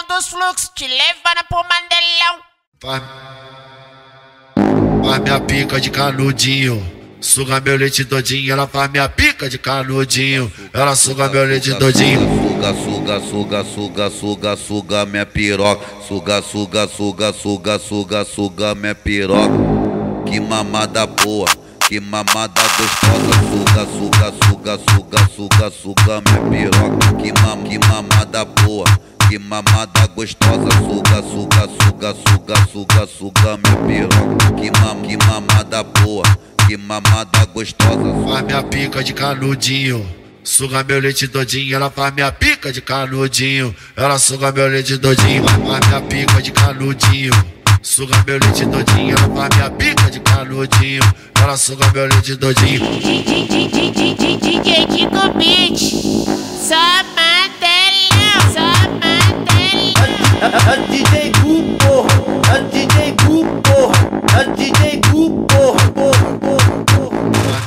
dos fluxos, te levando pro Mandelão. Faz minha pica de canudinho, suga meu leite todinho. Ela faz minha pica de canudinho, ela suga meu leite todinho. Suga, suga, suga, suga, suga, suga minha piroca. Suga, suga, suga, suga, suga, suga minha piroca. Que mamada boa, que mamada gostosa. Suga, suga, suga, suga, suga, suga minha piroca. Que mamada boa, que mamada gostosa. Suga, suga, suga, suga, suga, suga minha piroca. Que mamada boa, que mamada gostosa. Faz minha pica de canudinho, suga meu leite todinho. Ela faz minha pica de canudinho, ela suga meu leite todinho. Faz minha pica de canudinho, suga meu leite todinho. Ela faz minha pica de canudinho, ela suga meu leite todinho. DJ Digo Beat, só Mandelão, só Mandelão. É DJ Gu, porra, é DJ Gu, porra, é DJ Gu, porra, porra, porra, porra.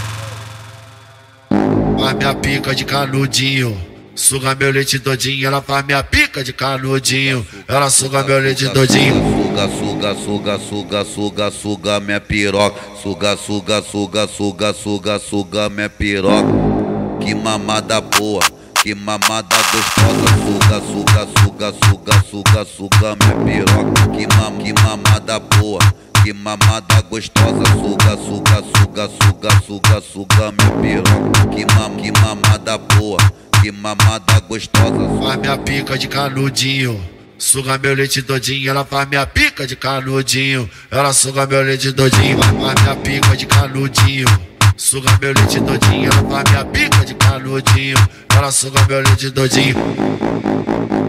Faz minha pica de canudinho, suga meu leite todinho. Ela faz minha pica de canudinho, ela suga meu leite todinho. Suga, suga, suga, suga, suga, suga minha piroca. Suga, suga, suga, suga, suga, suga minha piroca. Que mamada boa, que mamada gostosa. Suga, suga, suga, suga, suga, suga minha piroca. Que mamada boa, que mamada gostosa. Suga, suga, suga, suga, suga, suga minha piroca. Que mamada boa, que mamada gostosa. Faz minha pica de canudinho, suga meu leite todinho. Ela faz minha pica de canudinho, ela suga meu leite todinho. Faz minha pica de canudinho, suga meu leite todinho. Ela faz minha pica de canudinho, ela suga meu leite todinho.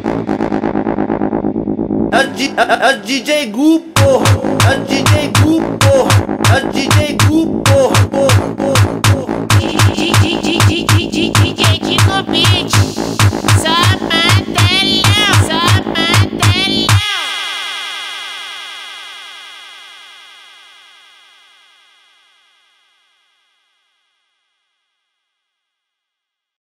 É DJ Gu, porra, é DJ Gu,